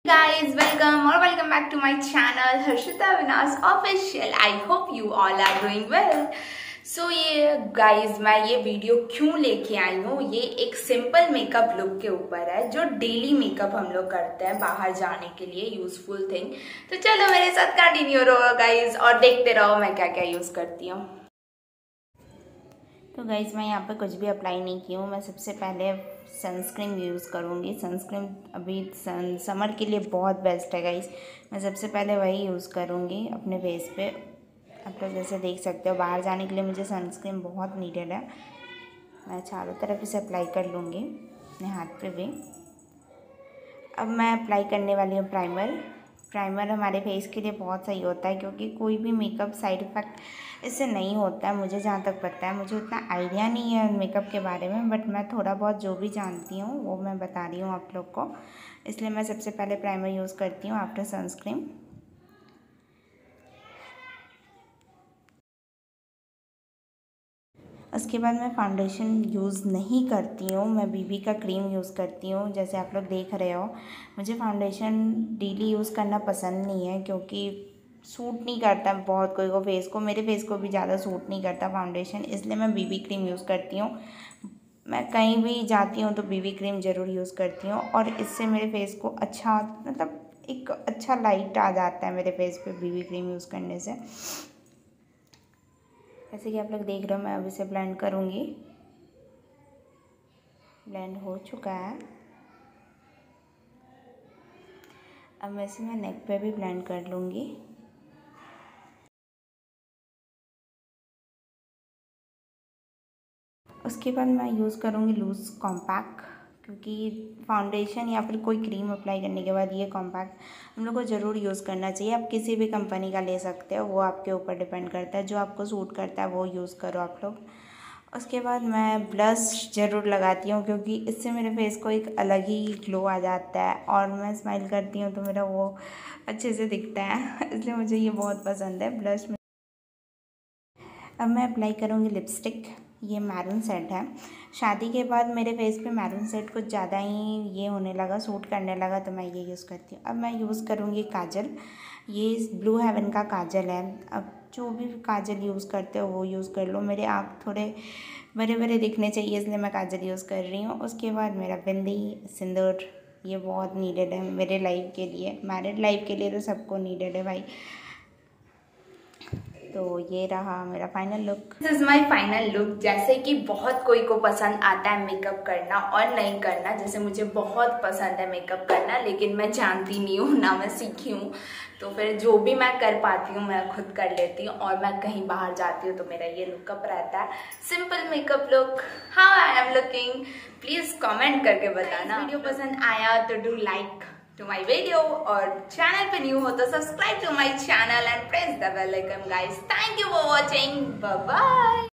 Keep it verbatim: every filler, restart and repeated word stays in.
Guys, welcome or welcome back to my channel Harshita Avinash official. I hope you all are doing well. So ये guys मैं ये video क्यों लेके आई हूँ, ये एक सिंपल मेकअप लुक के ऊपर है जो डेली मेकअप हम लोग करते हैं बाहर जाने के लिए, यूजफुल थिंग। तो चलो मेरे साथ कंटिन्यू रहो गाइज और देखते रहो मैं क्या क्या यूज करती हूँ। तो गाइज मैं यहाँ पे कुछ भी अप्लाई नहीं की हूँ। मैं सबसे पहले सनस्क्रीन यूज़ करूँगी। सनस्क्रीन अभी सन समर के लिए बहुत बेस्ट है गाइज। मैं सबसे पहले वही यूज़ करूँगी अपने फेस पे। आप लोग जैसे देख सकते हो बाहर जाने के लिए मुझे सनस्क्रीन बहुत नीडेड है। मैं चारों तरफ इसे अप्लाई कर लूँगी अपने हाथ पे भी। अब मैं अप्लाई करने वाली हूँ प्राइमर। प्राइमर हमारे फेस के लिए बहुत सही होता है क्योंकि कोई भी मेकअप साइड इफ़ेक्ट इससे नहीं होता है, मुझे जहाँ तक पता है। मुझे उतना आइडिया नहीं है मेकअप के बारे में, बट मैं थोड़ा बहुत जो भी जानती हूँ वो मैं बता रही हूँ आप लोग को। इसलिए मैं सबसे पहले प्राइमर यूज़ करती हूँ आफ्टर सनस्क्रीन। उसके बाद मैं फाउंडेशन यूज़ नहीं करती हूँ, मैं बीबी का क्रीम यूज़ करती हूँ। जैसे आप लोग देख रहे हो मुझे फाउंडेशन डेली यूज़ करना पसंद नहीं है क्योंकि सूट नहीं करता बहुत कोई को फेस को। मेरे फेस को भी ज़्यादा सूट नहीं करता फाउंडेशन, इसलिए मैं बीबी क्रीम यूज़ करती हूँ। मैं कहीं भी जाती हूँ तो बीबी क्रीम ज़रूर यूज़ करती हूँ और इससे मेरे फेस को अच्छा मतलब एक अच्छा लाइट आ जाता है मेरे फेस पे बीबी क्रीम यूज़ करने से। जैसे कि आप लोग देख रहे हो मैं अब इसे ब्लेंड करूँगी। ब्लेंड हो चुका है। अब मैं इसे मैं नेक पे भी ब्लेंड कर लूँगी। उसके बाद मैं यूज़ करूँगी लूज़ कॉम्पैक्ट, क्योंकि फाउंडेशन या फिर कोई क्रीम अप्लाई करने के बाद ये कॉम्पैक्ट हम लोग को ज़रूर यूज़ करना चाहिए। आप किसी भी कंपनी का ले सकते हो, वो आपके ऊपर डिपेंड करता है। जो आपको सूट करता है वो यूज़ करो आप लोग। उसके बाद मैं ब्लश ज़रूर लगाती हूँ क्योंकि इससे मेरे फेस को एक अलग ही ग्लो आ जाता है और मैं स्माइल करती हूँ तो मेरा वो अच्छे से दिखता है इसलिए मुझे ये बहुत पसंद है ब्लश में। अब मैं अप्लाई करूँगी लिपस्टिक। ये मैरून सेट है। शादी के बाद मेरे फेस पे मैरून सेट कुछ ज़्यादा ही ये होने लगा, सूट करने लगा, तो मैं ये यूज़ करती हूँ। अब मैं यूज़ करूँगी काजल। ये ब्लू हेवन का काजल है। अब जो भी काजल यूज़ करते हो वो यूज़ कर लो। मेरे आँख थोड़े बड़े बड़े दिखने चाहिए इसलिए मैं काजल यूज़ कर रही हूँ। उसके बाद मेरा बिंदी सिंदूर, ये बहुत नीडेड है मेरे लाइफ के लिए, मैरिड लाइफ के लिए तो सबको नीडेड है भाई। तो ये रहा मेरा final look. This is my final look. जैसे कि बहुत कोई को पसंद आता है मेकअप करना और नहीं करना, जैसे मुझे बहुत पसंद है मेकअप करना लेकिन मैं जानती नहीं हूँ ना मैं सीखी हूँ, तो फिर जो भी मैं कर पाती हूँ मैं खुद कर लेती हूँ। और मैं कहीं बाहर जाती हूँ तो मेरा ये लुकअप रहता है, simple makeup look. How I am looking please comment करके बताना। वीडियो पसंद आया तो do like to my video और चैनल पे न्यू हो तो subscribe to my channel and press the bell icon guys. Thank you for watching. Bye bye.